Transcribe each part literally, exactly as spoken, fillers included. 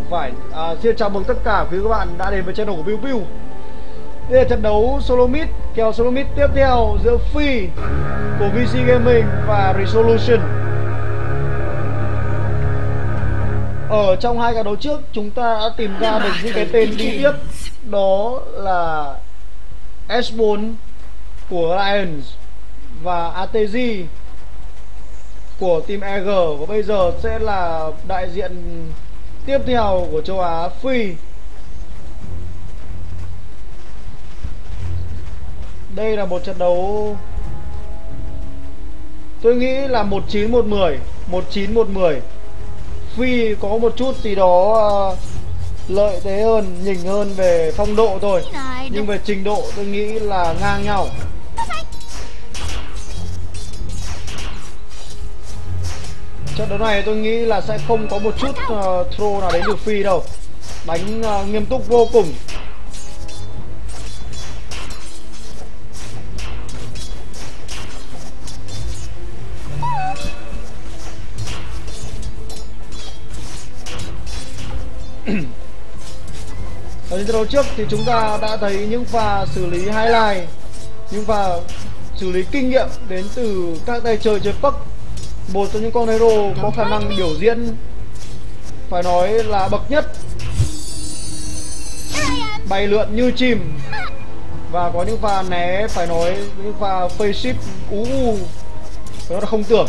phải. À, xin chào mừng tất cả quý các bạn đã đến với channel của Pew Pew. Đây là trận đấu solo mid, kèo solo mid tiếp theo giữa Phi của vê xê Gaming và Resolution. Ở trong hai cái đấu trước chúng ta đã tìm ra được những cái tên đi tiếp, đó là ét bốn của Lions và a tê giê của team e giê, và bây giờ sẽ là đại diện tiếp theo của châu Á Phi. Đây là một trận đấu tôi nghĩ là một chín một mười, một chín một mười. Phi có một chút gì đó uh, lợi thế hơn, nhỉnh hơn về phong độ thôi, nhưng về trình độ tôi nghĩ là ngang nhau. Trận đấu này tôi nghĩ là sẽ không có một chút uh, throw nào đến từ Phi đâu. Đánh uh, nghiêm túc vô cùng. Ở trận đấu trước thì chúng ta đã thấy những pha xử lý highlight, những pha xử lý kinh nghiệm đến từ các tay chơi chơi puck. Một trong những con hero có khả năng biểu diễn phải nói là bậc nhất, bay lượn như chim, và có những pha né phải nói những pha face shift ú u, đó là không tưởng.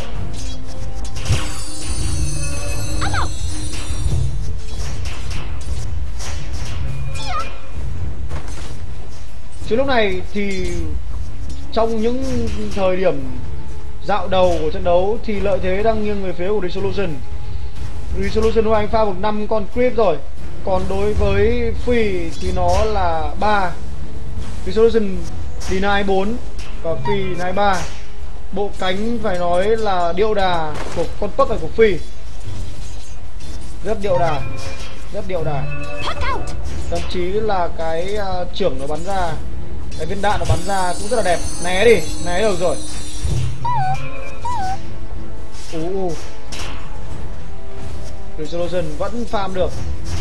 Chứ lúc này thì trong những thời điểm dạo đầu của trận đấu thì lợi thế đang nghiêng về phía của Resolution. Resolution của anh pha một năm con creep rồi, còn đối với Phi thì nó là ba. Resolution deny bốn và Phi deny ba. Bộ cánh phải nói là điệu đà của con puck này của Phi, rất điệu đà, rất điệu đà. Thậm chí là cái uh, trưởng nó bắn ra, cái viên đạn nó bắn ra cũng rất là đẹp. Né đi, né được rồi. Ú uh, Resolution vẫn farm được.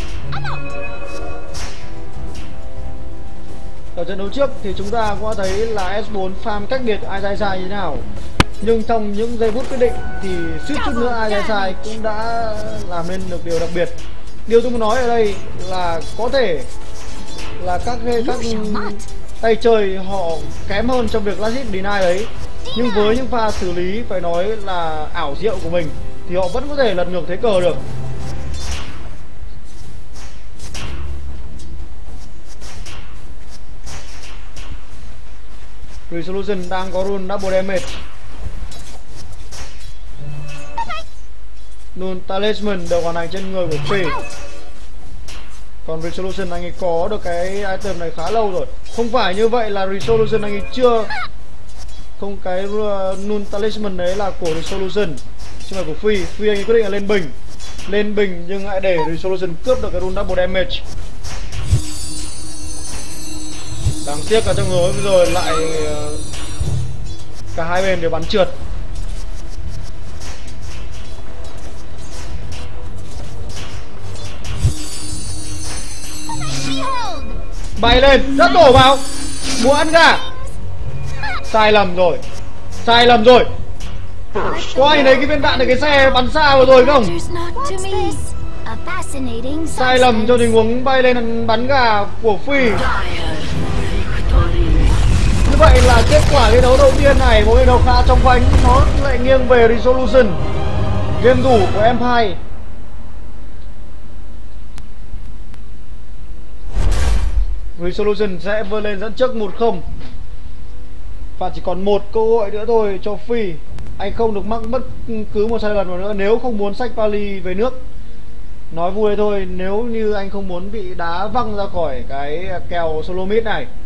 Ở trận đấu trước thì chúng ta cũng đã thấy là ét bốn farm cách biệt Isai như thế nào, nhưng trong những giây phút quyết định thì suýt chút nữa Isai cũng đã làm nên được điều đặc biệt. Điều tôi muốn nói ở đây là có thể là các các tay chơi họ kém hơn trong việc last hit deny đấy, nhưng với những pha xử lý phải nói là ảo diệu của mình thì họ vẫn có thể lật ngược thế cờ được. Resolution đang có rune double damage, rune talisman được hoàn thành trên người của Phi. Còn Resolution anh ấy có được cái item này khá lâu rồi. Không phải như vậy là Resolution anh ấy chưa không, cái rune talisman đấy là của Resolution chứ không phải của Phi. Phi anh ấy quyết định là lên bình, lên bình nhưng lại để Resolution cướp được cái rune double damage. Đáng tiếc là trong rồi bây giờ lại cả hai bên đều bắn trượt. Bay lên, đã đổ vào, muốn ăn gà. Sai lầm rồi, sai lầm rồi. Có ai thấy cái viên đạn này cái xe bắn xa vào rồi không? Sai lầm cho tình huống bay lên bắn gà của Phi. Như vậy là kết quả cái đấu đầu tiên này, một cái đấu khá trong vánh, nó lại nghiêng về Resolution, game thủ của Empire. Resolution sẽ vươn lên dẫn trước một không, và chỉ còn một cơ hội nữa thôi cho Phi. Anh không được mắc bất cứ một sai lầm nào nữa nếu không muốn xách vali về nước. Nói vui thôi, nếu như anh không muốn bị đá văng ra khỏi cái kèo solo mid này.